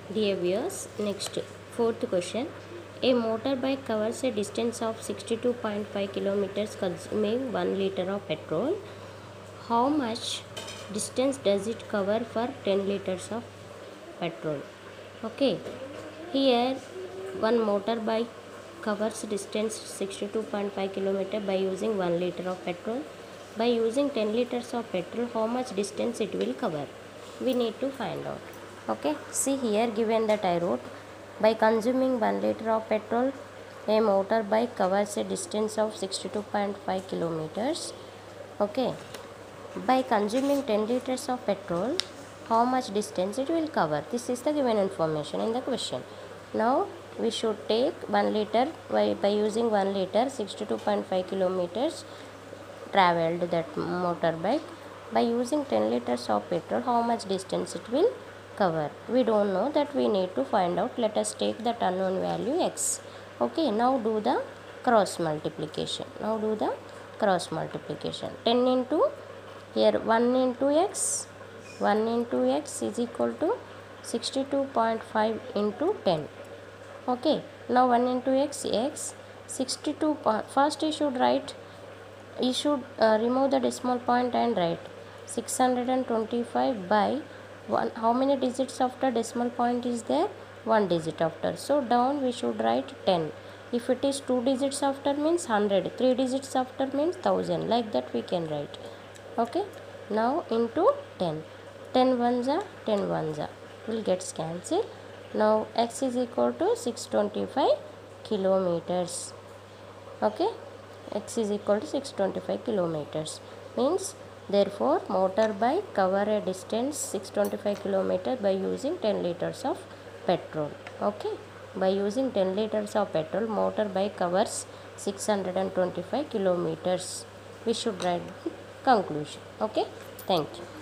Dear viewers, next fourth question. A motorbike covers a distance of 62.5 kilometers consuming 1 liter of petrol. How much distance does it cover for 10 liters of petrol? Okay, here one motorbike covers distance 62.5 kilometers by using 1 liter of petrol. By using 10 liters of petrol, how much distance it will cover? We need to find out. Okay, see here given that I wrote, by consuming 1 liter of petrol, a motorbike covers a distance of 62.5 kilometers. Okay, by consuming 10 liters of petrol, how much distance it will cover? This is the given information in the question. Now we should take 1 liter by using 1 liter 62.5 kilometers traveled that motorbike. By using 10 liters of petrol, how much distance it will cover? We don't know that, we need to find out. Let us take that unknown value x. Okay, now do the cross multiplication. 10 into, here 1 into x, 1 into x is equal to 62.5 into 10. Okay, now 1 into x, 62. First you should remove the decimal point and write 625 by 1. How many digits after decimal point is there? 1 digit after. So down we should write 10. If it is 2 digits after means 100, 3 digits after means 1000. Like that we can write. Okay, now into 10. 10 ones are 10 ones are. Will get cancelled. Now x is equal to 625 kilometers. Okay, x is equal to 625 kilometers. Means therefore motorbike cover a distance 625 kilometers by using 10 liters of petrol. Okay, by using 10 liters of petrol, motorbike covers 625 kilometers. We should write conclusion. Okay, thank you.